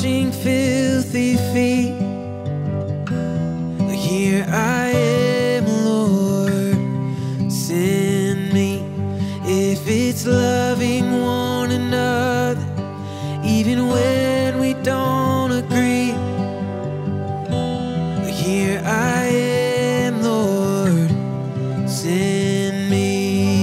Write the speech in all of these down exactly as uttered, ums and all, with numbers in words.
washing filthy feet. Here I am, Lord, send me. If it's loving one another, even when we don't agree. Here I am, Lord, send me.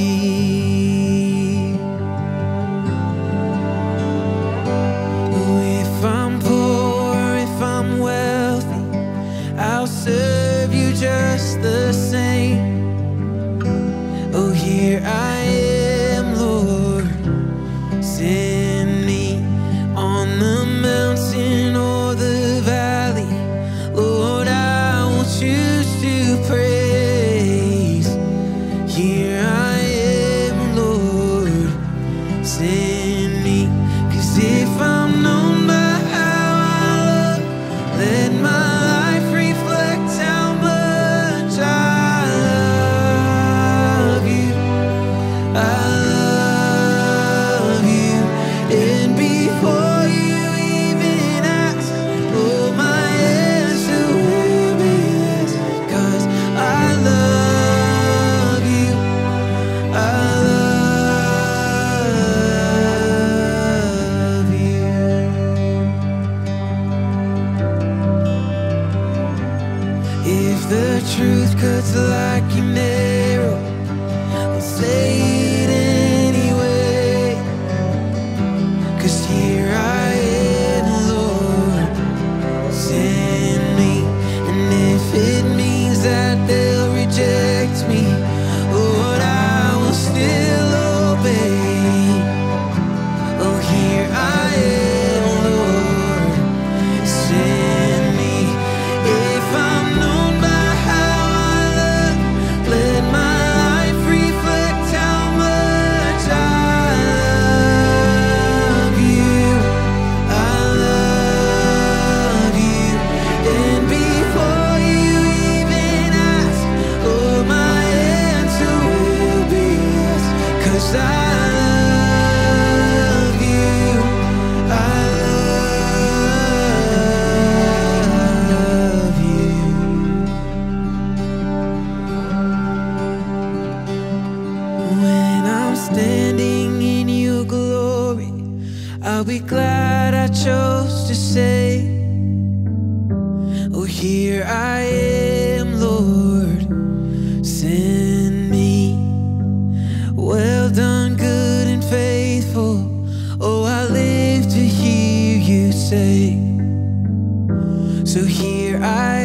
Oh, if I'm poor, if I'm wealthy, I'll serve you just the same. Oh, here I am, Lord, send me. On the mountain or the valley, Lord, I will choose to praise. Here I am, Lord, send me. 'Cause if I'm known by how I love, let my life reflect how much I love you. I love you. And before you even ask, oh, my answer will be yes. 'Cause I love you. I love you. If the truth cuts like an arrow, I'll say it anyway. 'Cause here I am, Lord, send me. And if it means that they'll reject me, Lord, I will still obey. Oh, here I am, Lord, send me. If I'm known by how I look, let my life reflect how much I love you. I love you. And before you even ask, oh, my answer will be yes. 'Cause I love you. I love you. When I'm standing in your glory, I'll be glad I chose to say, oh, here I am, Lord, send me. Well done, good and faithful. Oh, I live to hear you say. So here I